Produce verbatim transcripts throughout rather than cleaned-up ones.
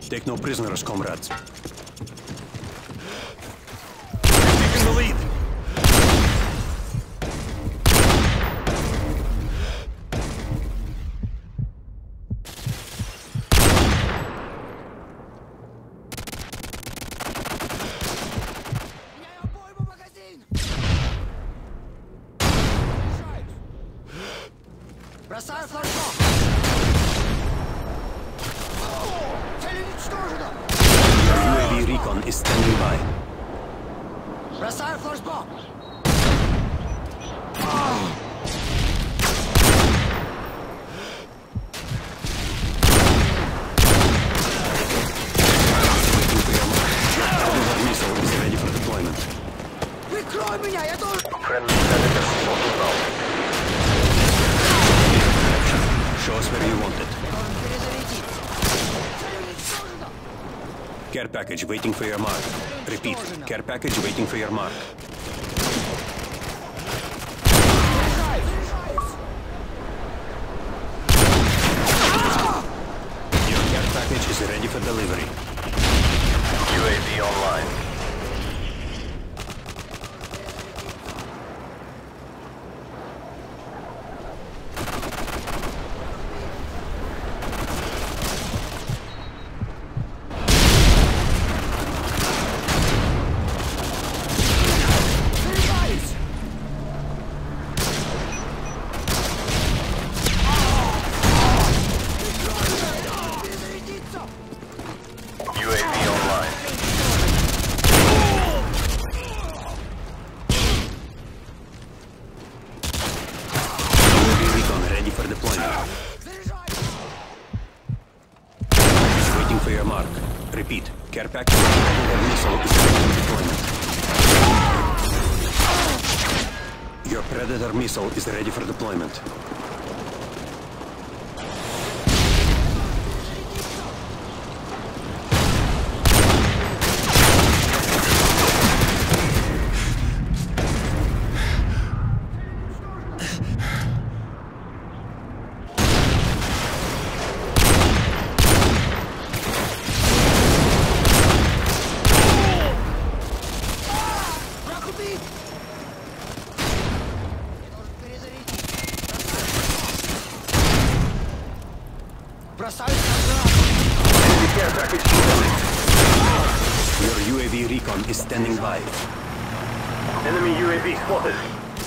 Take no prisoners, comrades. Taking the lead. Бросаю флешбок! Цель уничтожена! U A V recon is standing by. Бросаю флешбок! Missile is ready for deployment. Прикрой меня, я должен... Show us where you want it. Care package waiting for your mark. Repeat. Care package waiting for your mark. Your care package is ready for delivery. U A V online. U A V online. U A V recon ready for deployment. Waiting for your mark. Repeat. Care package and missile is ready for deployment. Your Predator missile is ready for deployment. Your U A V recon is standing by. Enemy U A V spotted.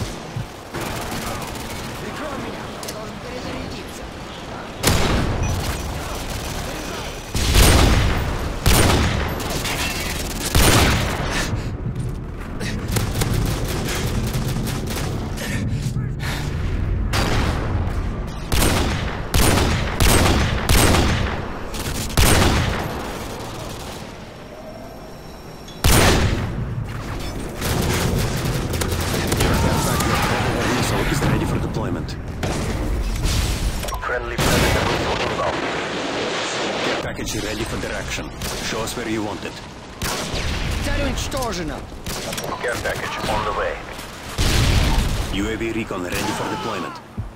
Прикрой меня, я должен перезарядиться. Is ready for deployment. Friendly Predator missile inbound. Care package ready for direction. Show us where you want it. Цель уничтожена! Care package on the way. U A V recon ready for deployment.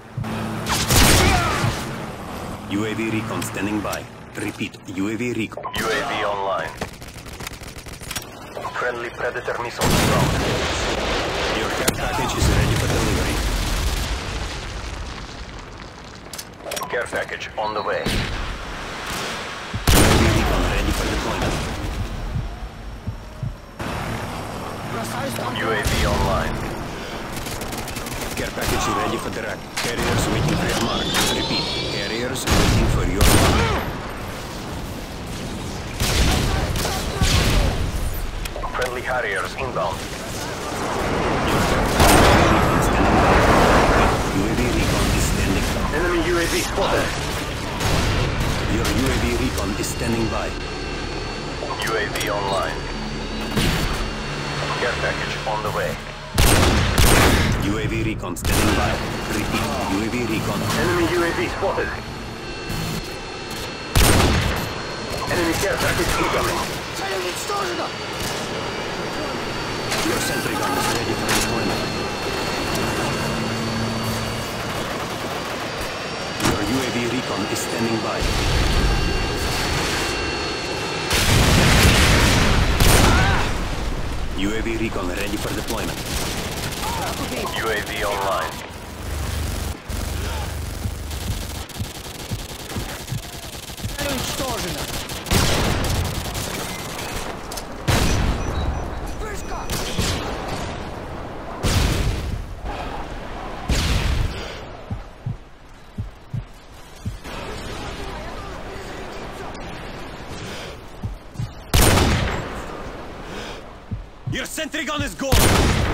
U A V recon standing by. Repeat. U A V recon. U A V online. Friendly Predator missile inbound. Your care package is ready for delivery. Care package on the way. U A V recon ready for deployment. Бросаю станок! U A V online. Care package ready for direct. Carriers waiting for your mark. Repeat. Carriers waiting for your mark. Friendly Harriers inbound. U A V recon is standing by. Enemy U A V spotted. Your U A V recon is standing by. U A V online. Care package on the way. U A V recon standing by. Repeat. U A V recon. Enemy U A V spotted. Enemy care package incoming. Цель уничтожена! Your sentry gun is ready for deployment. Your U A V recon is standing by. A V recon ready for deployment. U A V online. Цель уничтожена. Вышка! Your sentry gun is gone!